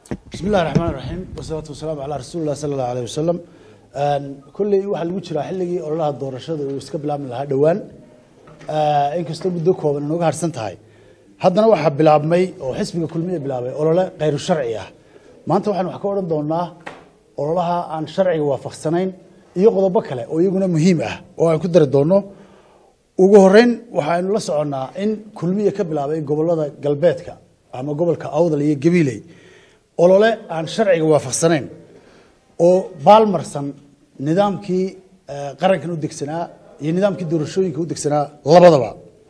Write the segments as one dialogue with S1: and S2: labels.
S1: بسم الله الرحمن الرحيم والصلاة والسلام على رسول الله صلى الله عليه وسلم. كل واحد وجرا حلقي الله الدور الشهد ويسكب من هذا دوان إنك استبدوك هو من وجه هرسنتهاي هذا واحد بلعب مي وحسب كلمية بلعبه ولا لا غير الشرعية ما أنت واحد محكور الدورنا والله عن شرعي وافق سنين يقضى بكلة ويقولنا مهمة وكدر الدورنا وجهرين وحين لسعنا إن كلمية كبلعبه قبل هذا قلبتك أما قبل كأوضل يجبيلي olole aan sharciga waafaqsanayn oo baalmarsan nidaamkii qarankan u degsanaa iyo nidaamkii doorashooyinka u degsanaa labadaba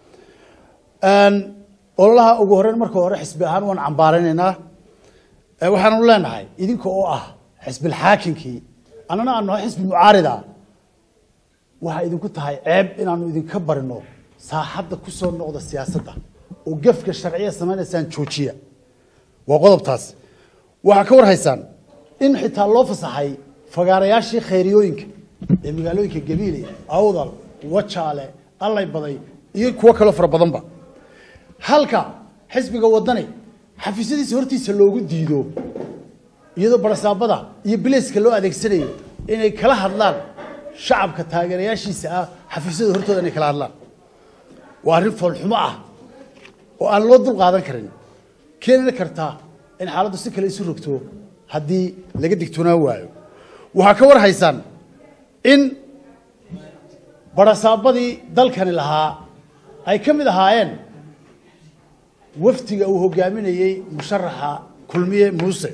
S1: ololaha ugu horreyn marka hore xisbi ahaan waan cambaaraynaynaa waxaan u leenahay idinka oo ah xisbil xaakinkii annana aan nahay xisbi mucaarida waxa idinku tahay ceeb inaanu idinka barino saaxadda ku soo noqda siyaasadda oo gafka sharciga sameynaysan joojiya waa qodobtaas waxa ka war haysan in xitaa loo fasaxay fagaarayaashii khayriyooyinka ee magaalooyinka Gabiley Awdal Wajaale allay baday iyo kuwa kale fara badanba halka xisbiga wadani xafiisyadiisa hortiisa loogu diido iyadoo barasaabada iyo bilayska loo adeegsanayo inay kala hadlaan shacabka taageerayaashiisa ah xafiisyada hortooda inay kala hadlaan waa arrin fool xumo ah oo aan loo dul qaadan karin keenina kartaa in xaaladdu si kale isu rogto haddii laga digtoonaan waayo waxaa ka war haysaan in barasaabadii dalkani lahaa ay ka mid ahaayeen waftiga uu hogaaminayey musharaxa kulmiye muuse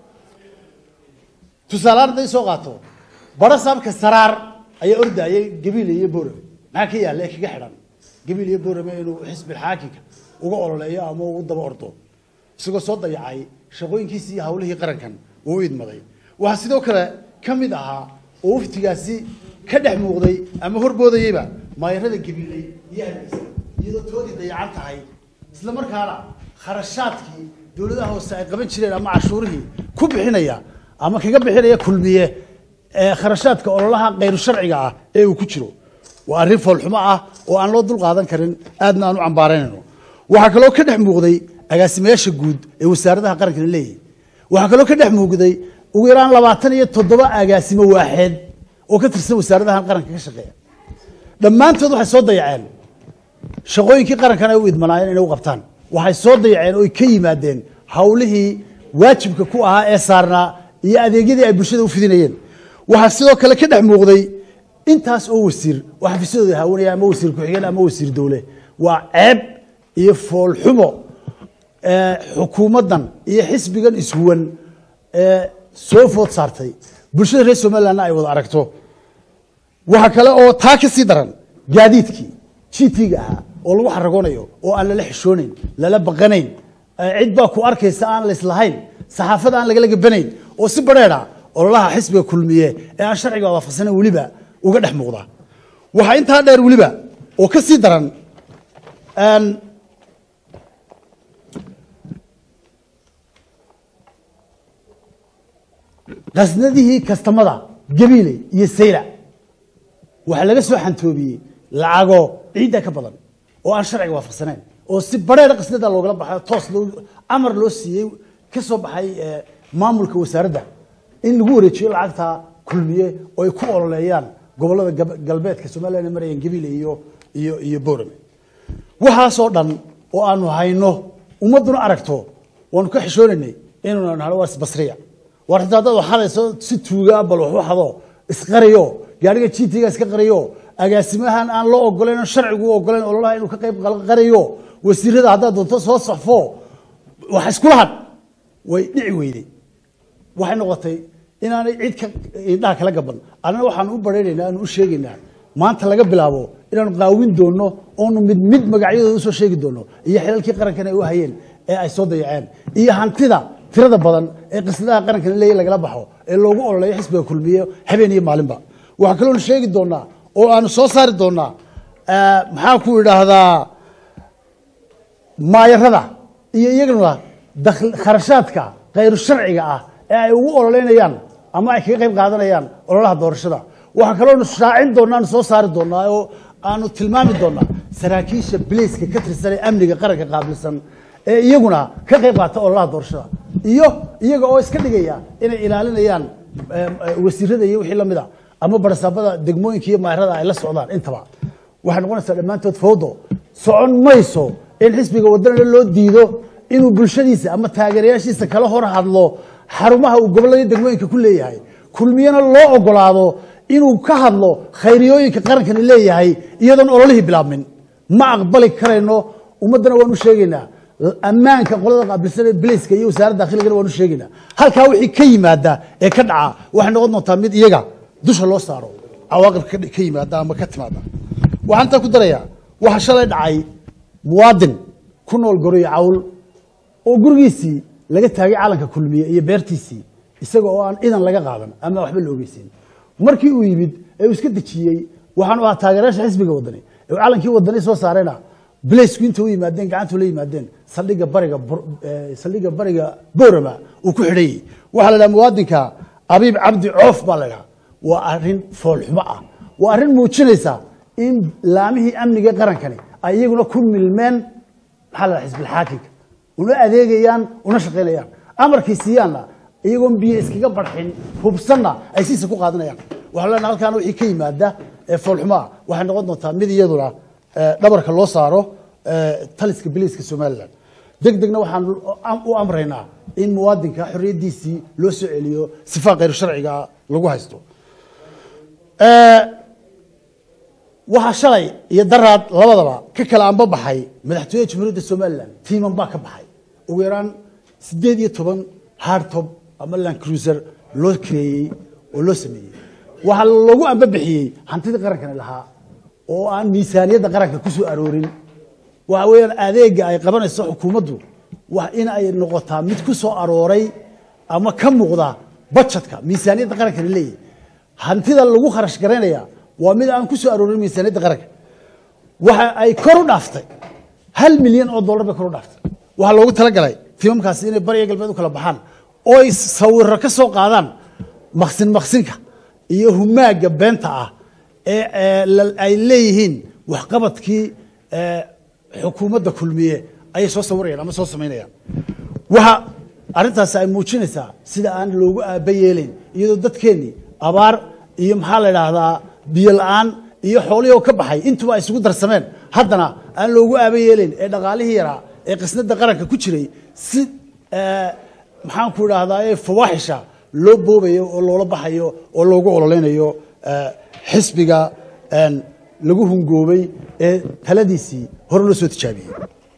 S1: tusaale hadday soo qaato barasaabka saraar ayaa ordayay Gabiley iyo Boorame maxaa ka yaalla kaga xidhan Gabiley iyo Boorame inuu xisbi xaakinka uga ololeeyo ama uu daba ordo isagoo soo dayacay shaqooyinkiisii iyo hawlihii qarankan uu idmaday waxa sidoo kale ka mid ahaa oo waftigaasi ka dhex muuqday ama horboodayba maayarada Gabiley iyo Hargeysa iyadoo toodii dayacan tahay isla markaana kharashaadkii dawladaha hoose ay qaban jireen ama cashuurihii ku bixinaya ama kaga bixinaya kulmiye kharashaadka ololaha qayr sharciga ah ee uu ku jiro waa arrin fool xumo ah oo aan loo dul qaadan karin aadna aan u cambaaraynayno waxa kale oo ka dhex muuqday agaasimayaasha guud ee wasaaradaha qaranka leeyahay waxa kale oo ka dhex muuqday ugu yaraan 27 agaasimo waaxid oo ka tirsan wasaaradaha qaranka ka shaqeeya dhammaantood waxay soo dayaceen shaqooyinkii qarankan ay u idmanayeen inay u qabtaan waxay soo dayaceen oo ka yimaadeen hawlihii waajibka ku ahaa ee saarnaa iyo adeegyadii ay bulshada u fidinayeen waxa sidoo kale ka dhex muuqday intaas oo wasiir waxa xafiisyadooda haawanaya ama wasiir ku xigeen ama wasiir dawle waa ceeb iyo fool xumo xukuumadan iyo xisbigan iswan soo food saartay bulshada reer Soomaaliland ay wada aragto waxa kale oo taa ka sii daran gaadiidkii GT-ga ah oo lagu xaragoonayo oo aan la xishoonayn la baqanayn cid baa ku arkaysa aan la islahayn saxaafada aan laga banayn oo si bareera ololaha xisbiga kulmiye ee aan sharciga waafaqsanayn waliba uga dhex muuqda waxa inta dheer waliba oo ka sii daran qasnadihii kastamada Gabiley iyo Sayla waxa laga soo xantoobiyay lacago ciida ka badan oo aan sharciga waafaqsanayn oo si bareer qasnada looga baxay toos loo amar loo siiyay ka soo baxay maamulka wasaaradda in lagu wareejiyo lacagta kulmiye oo ay ku ololeeyaan gobolada galbeedka Soomaaliland marayeen Gabiley iyo Boorame waxa soo dhan oo aanu hayno ummaduna aragto waan ka xishoonaynay inuu nahalo was basriya wartaadada waxaadayso si tuuga bal wax hado isqariyo gaariga GT-ga iska qariyo agaasimahan aan loo ogoleyn sharcigu ogoleyn ololaha inuu ka qayb qariyo wasiirada hadda doonto soo saxfo wax isku lahan way dhici weyday waxay noqotay inaanay cid ka indhaha kala gaban anana waxaan u bareereynaa aan u sheegaynaa maanta laga bilaabo inaan qaawin doono oo mid magacyadooda soo sheegi doono iyo xilalkii qarankan ay u hayeen ee ay soo dayaceen iyo hantida tirada badan ee qisadaha qarankan leeyahay laga baxo ee loogu ololeeyo xisbiga kulmiye habeen iyo maalinba waxa kale oo sheegi doonaa oo aan soo saari doonaa maxaa ku yiraahdaa maayarada iyo iyaguna dakhli kharashaadka qayr sharciga ah ee ay ugu ololeynayaan ama ay kaga qayb qaadanayaan ololaha doorashada waxa kale oo shaacin doonaa soo saari doonaa oo aanu tilmaami doonaa saraakiisha bilayska ka tirsan amniga qaranka qaabilsan ee iyaguna ka qayb qaata ololaha doorashada iyaga oo iska dhigaya inay ilaalinayaan wasiirada iyo wixii lamida ama barsaabada degmooyinka iyo maarada ay la socdaan intaba waxay noqonaysaa dhamaantood fawdo socon mayso in xisbiga wadana loo diido inuu bulshadiisa ama taageerayaashiisa kala hor hadlo xarumaha uu gobolada degmooyinka ku leeyahay kulmiyana loo ogolaado inuu ka hadlo khayriyooyinka qarankan leeyahay iyadoon ololihii bilaabmin ma aqbali karayno ummadana waanu sheegaynaa ammaanka qolada qaabilsan ee biliska iyo wasaaradda dakhliga waanu sheegaynaa halka wixii ka yimaada ee ka dhaca waxay noqon doontaa mid iyaga dusha loo saaro cawaaqib ka yimaada ama ka timaada waxaan ta ku darayaa waxa shalay dhacay muwaadin ku nool guriga cawl oo gurigiisii laga taagay calanka kulmiye iyo beertiisii isaga oo aan idan laga qaadan ama waxba la ogeysin markii uu yimid ee uu iska dajiyay waxaan u taageerayaasha xisbiga wadani ee calankii wadani soo saarayna bilaysku inta u yimaadeen gacanta la yimaadeen saldhiga bariga boorama uu ku xidhay waxa la dhahaa muwaadinka abiib cabdi coof baa la dhahaa waa arrin foolxumo ah waa arrin muujinaysa in laamihii amniga qarankani ay iyaguna ku milmeen maxaa la xisbil xaakimka una adeegayaan una shaqaynayaan amarkii siiyaanna iyagoon biyo iskaga barxin hubsanna ay siisa ku qaadanayaan waxa la dhahaa halkaan wixii ka yimaada ee foolxumo ah waxay noqon doontaa mid iyaduna dhabarka loo saaro taliska biliska Soomaaliland degdegna waxaan u amraynaa in muwaadinka xorriyadiisii loo soo celiyo sifa qeyr sharciga lagu haysto waxa shalay iyo daraad labadaba ka kala anba baxay madaxtooyada Jamhuuriyadda Soomaaliland tiiman baa ka baxay ugu yaraan 18 hardtop ama Land Cruiser loo kireeyay oo loo sameeyay waxa lagu anba bixiyay hantida qarankan lahaa oo aan miisaaniyada qaranka ku soo aroorin waxa weeyaan adeega ay qabanayso xukuumaddu wax in ay noqotaa mid ku soo arooray ama ka muuqda budgetka miisaaniyada qaranka leeyahay hantida lagu kharash gareynaya waa mid aan ku soo aroorin miisaaniyada qaranka waxa ay kor u dhaaftay 1 milyan oo dollar bay kor u dhaaftay waxa loogu tala galay tiimamkaasi inay bariga galbeed u kala baxaan oo ay sawirro ka soo qaadaan maqsinka iyo humaaga beenta ah ay leeyihiin wax qabadkii xukuumadda kulmiye ay soo sawirayaan ama soo sameynayaan waxa arintaas ay muujinaysaa sida aan loogu aabayeelin iyadoo dadkeeni abaar iyo maxaa la yiraahdaa biyo la'aan iyo xooliyo ka baxay intuba ay isugu darsameen haddana aan loogu aabayeelin ee dhaqaalihii yaraa ee qisnada qaranka ku jiray si maxaan ku yiraahdaa fawaaxisha loo boobayo oo loola baxayo oo loogu ololeynayo xisbiga lagu hungoobay ee taladiisii hore loo soo tijaabiyay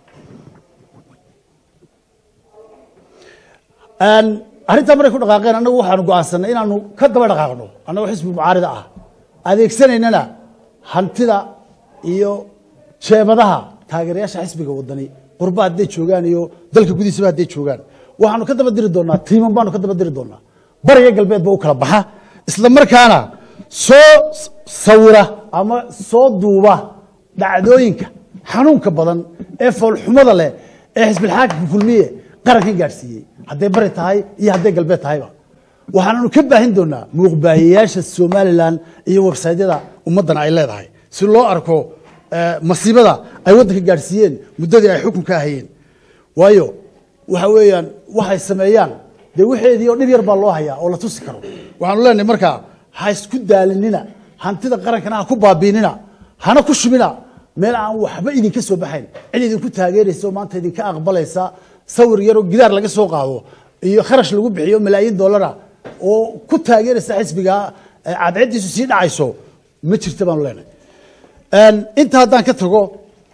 S1: arrinta markay ku dhaqaaqeen anagu waxaanu go'aansanay inaanu ka daba dhaqaaqno anagoo xisbi mucaarida ah adeegsanaynana hantida iyo jeebadaha taageerayaasha xisbiga wadani qurba hadday joogaan iyo dalka gudihiisaba hadday joogaan waxaanu ka daba diri doonaa tiiman baanu ka daba diri doonaa bariga galbeed ba u kala baxa isla markaana soo sawira ama soo duuba dhacdooyinka xanuunka badan ee foolxumada leh ee xisbil xaakimka kulmiye qarankan gaarsiiyey hadday bari tahay iyo hadday galbeed tahayba waxaanu ka baahin doonaa muuqbaahiyaasha Soomaaliland iyo website-yada ummadana ay leedahay si loo arko masiibada ay waddanka gaarsiiyeen muddadii ay xukunka hayeen waayo waxa weeyaan waxay sameeyaan de wixeedii oo dhib yar baa loo hayaa oo la tusi karo waxaanu leenahay markaa ha isku daalinina hantida qarankana ha ku baabiinina hana ku shubina meel aan waxba idinka soo baxayn cid idinku taageeraysa oo maanta idinka aqbalaysa sawir yar oo gidaar laga soo qaado iyo kharash lagu bixiyo malaayiin dollar oo ku taageeraysa xisbiga cadcadiisu sii dhacayso ma jirto baan leenahay inta haddaan ka tago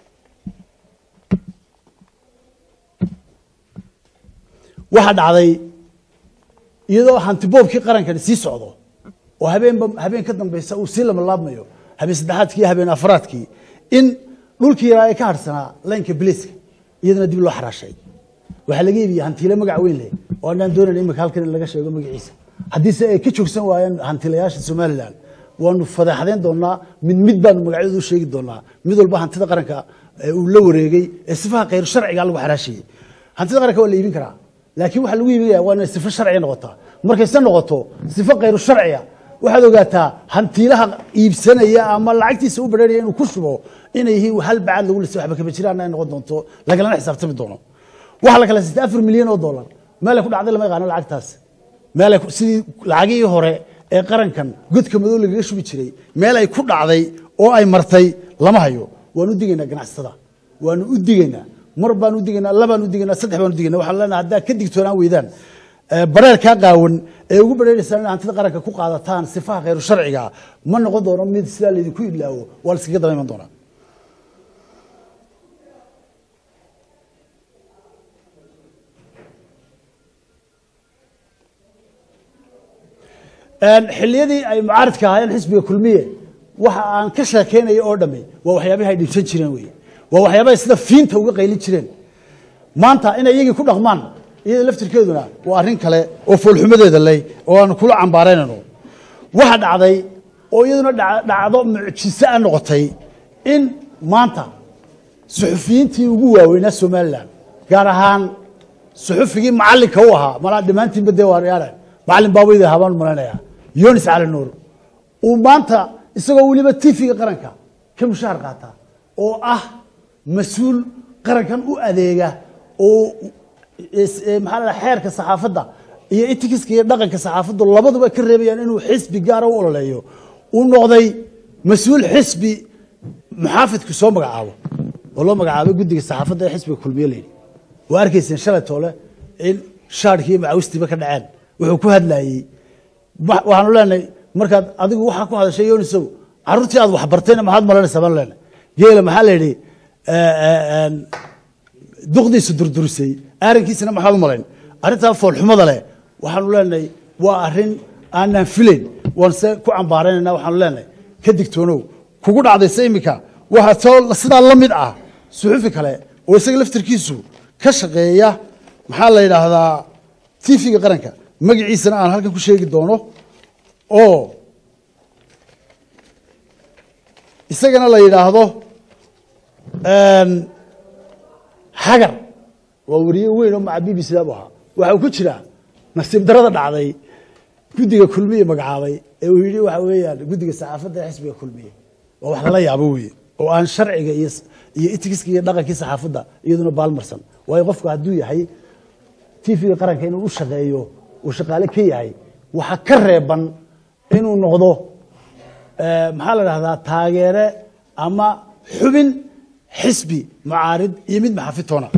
S1: waxa dhacday iyadoo hanti boobkii qarankani sii socdo oo habeen ka dambaysa uu sii lama laabmayo habeen saddexaadkii habeen afraadkii in dhulkii yaraa ay ka harsanaa laynka biliska iyadana dib loo xaraashay waxa laga iibiyay hantiile magac weyn leh oo aan doonayn imika halkan laga sheego magaciisa haddiise ay ka joogsan waayeen hantiilayaasha Soomaaliland waanu fadaxadeen doonaa mid baan magacyadu u sheegi doonaa mid walba hantida qaranka uu la wareegay ee sifaha qeyr sharciga lagu xaraashiyay hantida qaranka waa la iibin karaa laakiin waxa lagu iibinayaa waa inay sifo sharci noqoto markay san noqoto sifo qeyr sharciya waxaad ogaataa hantiilaha iibsanaya ama lacagtiisa u bareeraya inuu ku shubo inay yihiin hal bacad lagu lisay waxba ka jiraan ay noqon doonto lagalana xisaabtami doono waxa la kala siistay 4 milyan oo dollar مالك كل عدل ما يغنى العكتاس مالك سي العجيه هراء قرن كان قد كمدول اللي يشوف يشري مالك كل عضي أو أي مرتي لما هيو ونودينا جناح الصدا ونودينا مربى ودينا لبا ودينا صدح ودينا وحلنا عدا كدك تونا ويدان برال كاقاون ugu bareeraysan aan tada qaranka ku qaadataan sifaha غير sharciga ma noqon doono mid sida leeyahay ku ilaawo wal iskaga dabayman doona xilliyadii ay mucaaradka ahaayeen xisbiga kulmiye waxa aan ka sheekeynayo oo dhamay waa waxyaabaha ay dhibsan jireen weey waa waxyaabaha sida fiinta uga qaylin jireen maanta in ay iyagii ku dhaqmaan iyada laftirkeeduna waa arrin kale oo foolxumadeeda leh oo aan kula cambaaraynayno waxa dhacday oo iyaduna dhacdo mucjiso ah noqotay in maanta suxufiyiintii ugu waaweynaa Soomaaliland gaar ahaan suxufigii macallinka u ahaa mala dhimaantiin badee waariyaan macallin baawayda habaan malanaya Yunis Cali Nuur oo maanta isagoo waliba TV-ga qaranka ka mushaar qaata oo ah mas'uul qarankan u adeega oo maxaa la xeerka saxaafadda iyo etikiska iyo dhaqanka saxaafaddu labaduba ka reebayaan inuu xisbi gaar ah u ololeeyo uu noqday mas'uul xisbi muxaafidku soo magacaabo oo loo magacaabo guddiga saxaafadda ee xisbiga kulmiye leeyahay waa arkayseen shalay toole in shaarkii macawstiba ka dhaceen wuxuu ku hadlayay waxaanu leenahay markaad adigu waxa ku hadashay Yoonisow carruurtii aad wax bartayna maxaad malanaysaa baan leenahay geela maxaa la yidhi duqdiisu durdurisay arrinkiisana maxaad u malayn arrintaa foolxumada leh waxaanu leenahay waa arrin aanan filayn waan se ku cambaaraynayna waxaanu leenahay ka digtoonow kugu dhacdaysa imika waxa soo sidaa la mid ah suxufi kale oo isaga laftirkiisu ka shaqeeya maxaa la yiraahdaa TV-ga qaranka magaciisana aan halkan ku sheegi doono oo isagana la yiraahdo hagar waa wariye weyn oo maca BBC ah waxa ku jira nasiib darada dhacday guddiga kulmiye magacaabay ee uu yiri waxa weeyaan guddiga saxaafadda xisbiga kulmiye waa wax la yaabo weey oo aan sharciga iyo etikiska iyo dhaqanka saxaafadda iyaduna baalmarsan way qofku haduu yahay TV-ga qaranka inuu u shaqeeyo oo shaqaale ka yahay waxa ka reeban inuu noqdo maxaa la yiraahdaa taageere ama xubin xisbi mucaarid iyo mid maxafitoona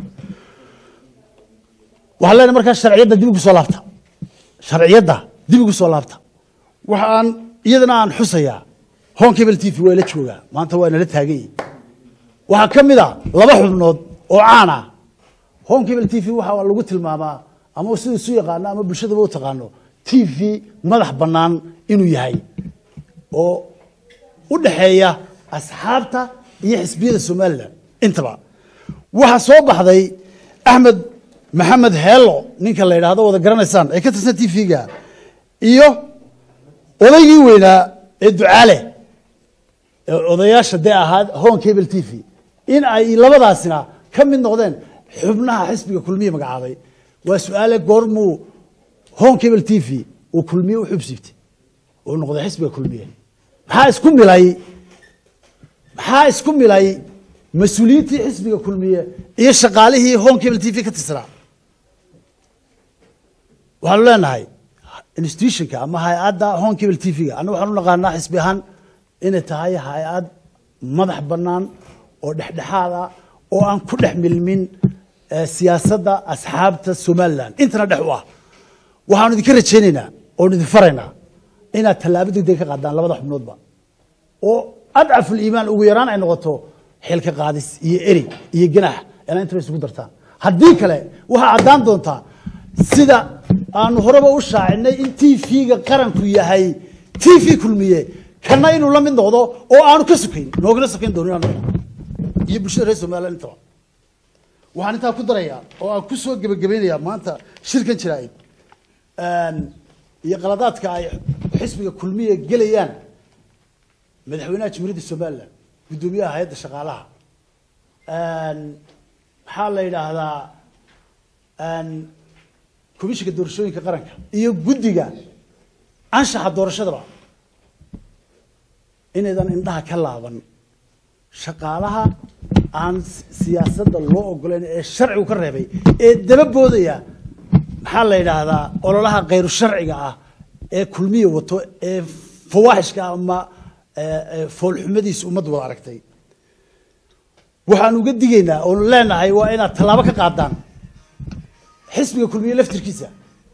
S1: waxa leena marka sharciyada dib ugu soo laabta sharciyada dib ugu soo laabta waxaan iyadana aan xusaya Home Cable TV way la joogaa maanta waa la taagay waxa kamida laba xubnood oo caan ah Home Cable TV waxa lagu tilmaamaa ama sidoo soo yaqaan ama bulshada u taqaano TV madax banaan inuu yahay oo u dhaxeeya asxaabta iyo xisbiyada Soomaaliland intaba waxa soo baxday Ahmed Maxamed Hello ninka la yiraahdo wada garanaysaan ee ka tirsan TV-ga iyo odaygii weynaa ee Ducaale odayaasha ahaad Home Cable TV in ay labadaasina ka mid noqdeen xubnaha xisbiga kulmiye magacaabay waa su'aale goormu Home Cable TV oo kulmiye u xubsiibtay oo noqday xisbiga kulmiye maxaa isku milay mas'uuliyiintii xisbiga kulmiye iyo shaqaalihii Home Cable TV ka tirsanaa waxaan leenahay institutionka ama hay'adda Home Cable TV-ga anagu waxaan u naqaanaa xisbi ahaan inay tahay hay'ad madax bannaan oo dhexdhexaad ah oo aan ku dhex milmin siyaasadda asxaabta Soomaaliland intana dhex u ah waxaan idin ka rajaynaynaa oo idin faraynaa inaad tallaabo degdeg ka qaadaan labada xubnoodba oo adcaful iimaan ugu yaraan ay noqoto xilka qaadis iyo eri iyo ganax inay inta isugu dartaan haddii kale waxa cadaan doontaa sida aan horeba u shaacinay in TV-ga qaranku yahay TV kulmiye kana inuu la mid noqdo oo aanu ka sukayn noogana sukayn doonaan iyo bulshada reer Soomaaliland inta waxaan inta ku darayaa oo aan ku soo gabagabeynayaa maanta shirkan jiraayid iyo qaladaadka ay xisbiga kulmiye galayaan madaxweynaha jamhuuriyadda Soomaaliland gudoomiyaha hay'adda shaqaalaha maxaa la yiraahdaa komishiga doorashooyinka qaranka iyo guddiga anshaxa doorashadaba inaydan indhaha ka laaban shaqaalaha aan siyaasadda loo ogoleyn ee sharcigu ka reebay ee daba boodaya حال هذا أولا لها غير الشرعي كلمية وتو فواحش كأما فول حمديس ومد وعركتي وحنو قد جينا أولا لنا هاي وأنا طلابك قادان حسب كلمية لفتر كيسة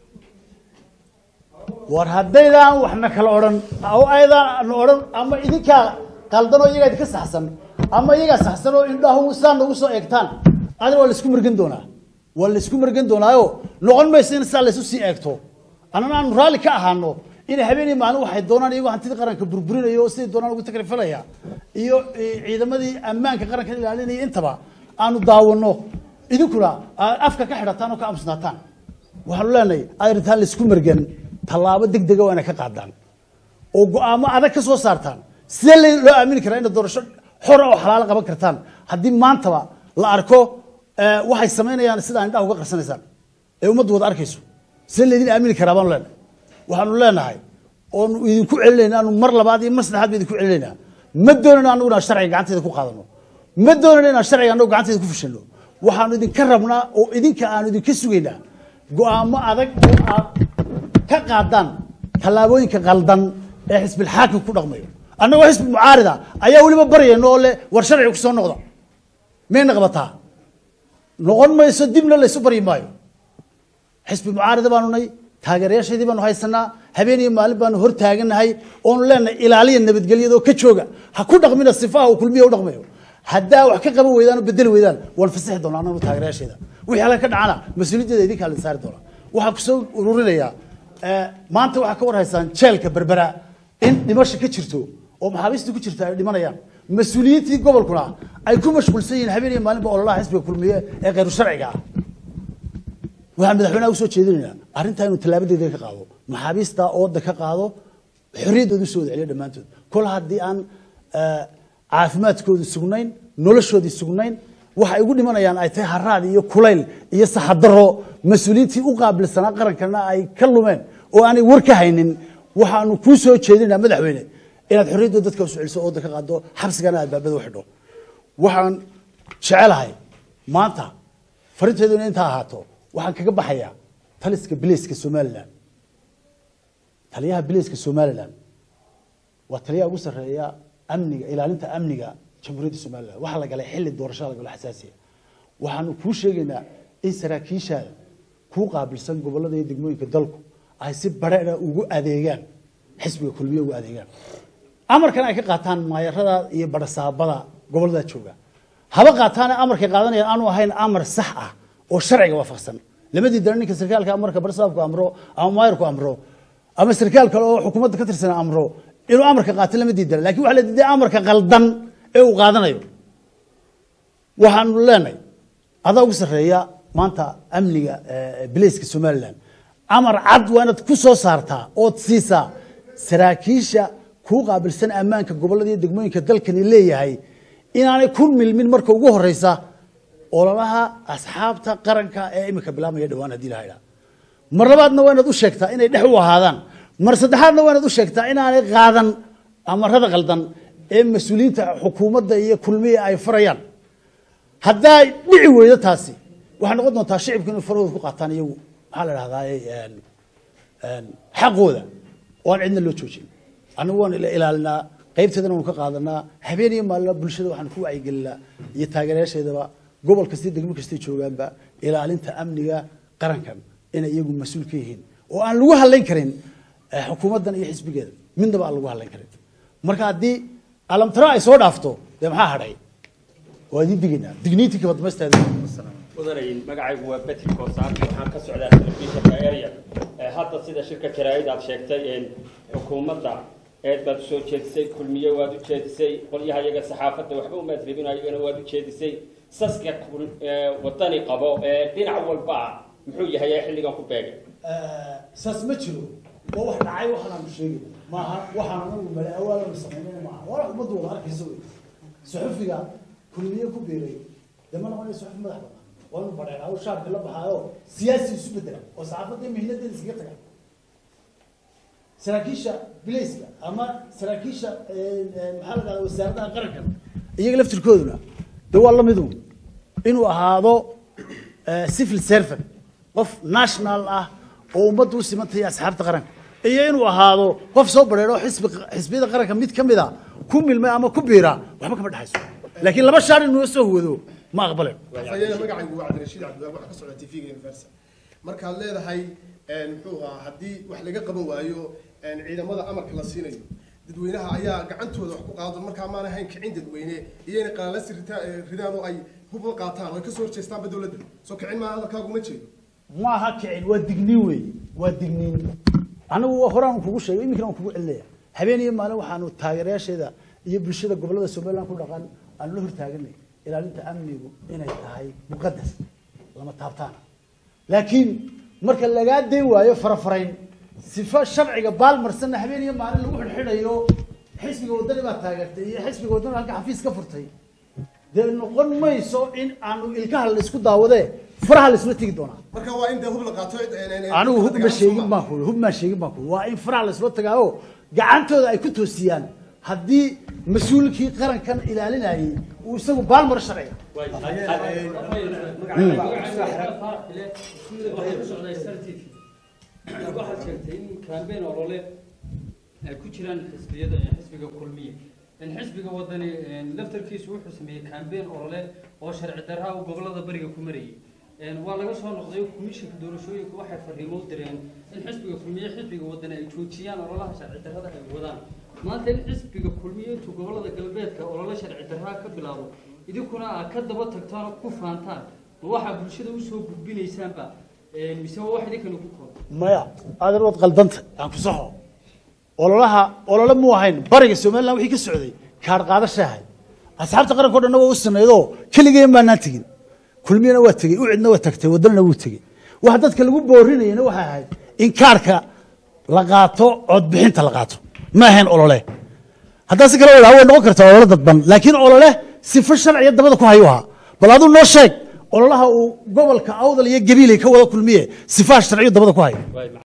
S1: ورهدينا وحنا كالأورن أو أيضا الأورن أما إذا كالدنا يجي كيس حسن أما يجي حسن إنه هو سان وسا إكتان هذا ولا سكمر جندونا ولا سكمر جندونا أيوه نقول ما يصير سال سوسي إكتو أنا نرالي كأهانو إن هبيني معلومة واحد دونا يجوا عن تذكرنا كبربرين يوصي دونا وتكرف فلاه يو إذا ما دي أمان كقرن كذي عليني انتبه أنا داونو إذا كلا أفكار كحرة تانو كأمسناتان وحلولاني أيرد هالي سكمر جن طلابة دق وأنا كقعدان وقام هذا كسو صارتان سل لا أمين كرا إن الدورش حر أو حلال قبل كرتان هدي ما انتبه لا أركو واحد سمينا يعني سيدا عنده وقر سنسان يوم مدود أركيسو سل دي أمين كرا بان وحلولنا هاي ويدكو علينا أنو مر لبعض مسنا حد يدكو علينا مدونا أنو الشرعي قاعد يدكو قادمه مدونا الشرعي أنو قاعد يدكو فشلو وحنو إذا كرمنا وإذا كانوا إذا كسوينا قام هذا كقادان تلاوين كقلدان حسب الحاكم كل رقمه أنا وحسب المعارضة أيه ولي ببريه إنه ورشرع يكسر نقطة مين نقبتها نقول ما يصدقنا اللي سوبري مايو حسب المعارضة بانوني تاجرية شيء بانو هاي السنة هبيني مال بانو هر تاجن هاي أونلاين إلى علي النبي تقول يدو كتشوجا هكون رقمنا الصفاه وكل مية ورقمه هدا وحكي ويدان وبدل ويدان والفسح دولا أنا تاجرية شيء ده وحلا كده على مسؤولية ذيك على صار دولا وحكسو وروريا ما أنت وحكور هيسان شلك بربرة إن دمشق كشرتو ومحابيس كشرتو دمانيا مسؤوليتي قبل كنا أيكون مشغول سين حبيبي مالين بقول الله حسب كلمية غير شرعي وهم دحونا وسوت شيء أرنت هاي متلابد ذيك قاضو محابيس تا أود ذك قاضو حريد ودسود عليه دمانتو كل هذه أن عافمات كود السجنين نولش كود السجنين وحيقول لي مانا يعني أيتها هرادي يكوليل يصحدره مسؤوليتي أقابل السنة قرن كنا أي كلمين وأنا وركهينين وحنو كوسو تشيدين مدحوينه إن الحرية ضدك وسعيد سعودك قادو حبس جنا الباب وحده وحن شعل هاي ما أنت فريت هذول أنت هاتو وحن كجب حياة تلسك بليسك السومالان تليها بليسك السومالان وتليها وصل هي أمنية إلى أنت أمنية جمهورية السومالان وحلا قال حل الدور شالك والحساسية وحن كوش جينا إن سراكيشة كو قابل سن قبل ده يدقمون كدلكو هيسيب برأنا وجو أذيجان حسب كلمية وأذيجان أمر كان أكيد قاتان ما يرى يبرز بلا قبل ده تشوفه هذا قاتان أمر كقاتان أنا وهين أمر صحة والشرع وافقسن لما تدرني كسركال كأمر كبرصاب كأمره أو ما يركو أمره أما السركال كلو حكومة كتر سنة أمره إنه أمر كقاتل لما تدر لكن واحد ده أمر كقلدن أو قادنا يو وحن لنا هذا وصل هي ما أنت أمنية بليس كسومالان أمر عد وأنا تكسو صارتها أو تسيسا سراكيشة كو قابل سنة أمان كقبل دي دقمين كدلك اللي هي إن أنا كل من مركو جوه الرئيسة ولها أصحابها قرنك إيمك بلا ما يدوان هدي لها مرة بعد نوانا دو شكتا إن يدحوا هذا مرة صدحات نوانا دو شكتا إن أنا غادا أمر هذا غلطان إيه مسؤولين حكومة ده هي كلمية أي فريان هدا نعوي ده تاسي وحنا قدنا تشعب كنا الفروض فقطان يو على هذا يعني حقه ده وأنا عندنا اللي تشوفين أنا وان إلى لنا قيبت هذا ونكقادنا حبيني ما الله بلشة وحنا كوا عيقل يتاجرش هذا بقى قبل كستي دقيقة كستي شوفان بقى إلى على أنت أمنية قرن كم إن يجوا مسؤول كيهين وأنا لوها اللين كرين حكومة دنا يحس بكذا من ده بقى لوها اللين كرين مركز دي علم ترى يسود أفتو ده محا هراي ودي دقنيتي كبد بس هذا
S2: وذرين مقعد هو بتري كوسات وحنا كسعودات التلفزيون كأريا حتى سيدا شركة كرايد عاد شركتي إن حكومة دا بعد شو تشيدسي كلمية وادو تشيدسي قل يها يجا صحافة وحبوا ما تريبين هاي وادو تشيدسي ساسك وطني قبو دين أول باع محوية هي حلقة كوباجي
S1: ساس متشلو وواحد عاي وحنا مشيء ما وحنا نقول بلا أول مستقيمين معه ولا مدور عارف يسوي صحفية كلمية كبيرة لما نقول صحف مذهب وأنا بدأ أو شاب كلا بحاله سياسي سبتنا وصحافة مهنة تسقطها سراكيشة بليسكا أما سراكيشة محل على وسائل قرقم يجلف تركودنا ده والله مدون إنه هذا سيفل سيرفن qof national oo ummaddu u simantay asxaabta qaranka iyo inuu ahaado qof soo bareero xisbiyada qaranka mid kamid ah ku milmay ama ku biira waxba kama dhaxayso laakiin laba shaar inuu soo wado ma aqbaleen
S3: fayada magacaygu waa Cabdirashiid Cabdiwaab waxa ka socda TV-ga Universal markaad leedahay muxuu ahaa haddii wax laga qaban waayo ciidamada amarka la siinayo dadweynaha ayaa gacantooda wax ku qaadan markaa ma ahayn kicin dadweyne iyana qaalas ridaan oo ay hub qaataan oo ka soo horjeestaan dawladda soo kicin ma hadalkaagu ma jeedo
S1: ma aha kicin waa digniin weey waa digniin anigu horaan kugu sheegay iminkana kugu celinaya habeenii maalin waxaanu taageerayaasheeda iyo bulshada gobolada Soomaaliland ku dhaqan aan la hortaaganay ilaalinta amnigu inay tahay muqaddas lama taabtaan laakiin marka laga day waayo farafarayn sifa sharciga baalmarsan habeenii maalin lagu xidhiidhayo xisbiga wadani baa taageertay iyo xisbiga wadani halka xafiis ka furtay dee noqon mayso in aanu ilkaha la isku daawade faraha la isla tigi doonaa
S3: marka waa in hub la qaato
S1: anigu hub ma sheegin baan ku waa in faraha la isla tagaayo gacantooda ay ku toosiyaan haddii mas'uulkii qarankan ilaalinayay uu isagu baalmar sharciga
S2: waxaad sheegtay in kaambeen olole ay ku jiraan xisbiga kulmiye in xisbiga wadani laftarkiisu wuxuu sameeyey kaambeen olole oo sharci darra u gobolada bariga ku marayay waa laga soo noqday komishanka doorashooyinka waxay fariimo u direen in xisbiga kulmiye xisbiga wadani ay joojiyaan ololaha sharci darrada ay wadaan maanta in xisbiga kulmiye intuu gobolada galbeedka olole sharci darra ka bilaabo idinkuna aad ka daba tagtaan oo ku faantaan ma waxaa bulshada u soo gudbinaysaanba mise wax idinkan ku koob
S1: maya aadar wad qaldanta aan ku saxo olole muu ahayn bariga Soomaaliland wixii ka socday kaar qaadashahay asxaabta qaranka dhan waa u sameeydo kaligeey ma naantigin kulmiyana waa tagay u cidna waa tagtay wadana wuu tagay waxa dadka lagu boorinayna waxa ahayd in kaarka la qaato cod bixinta la qaato ma ahayn olole hadda si kale way noqon kartaa olole dadban laakiin olole sifa sharciga dabada ku hayo bal adu noo sheeg ololaha uu gobolka awdal iyo gabiilay ka wada kulmiye sifa sharciga dabada ku hayo